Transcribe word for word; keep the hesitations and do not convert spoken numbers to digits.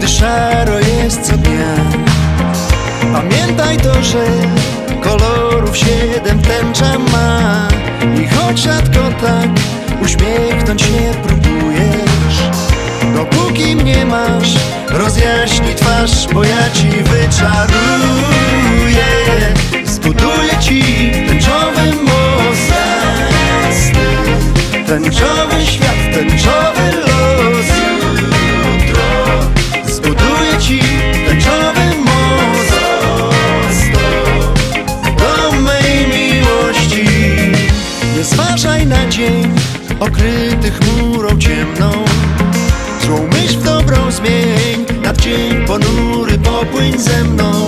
gdy szaro jest co dnia. Pamiętaj to, że kolorów siedem tęcza ma. I choć rzadko tak uśmiechnąć się próbujesz, dopóki mnie masz, rozjaśni twarz, bo ja ci wyczaruję. Zbuduję ci tęczowy most jasny, tęczowy świat, tęczowy los jutro. Zbuduję ci tęczowy most do mej miłości. Nie zważaj na dzień okryty chmurą ciemną, złą myśl w dobrą zmień, nad dzień ponury popłyń ze mną.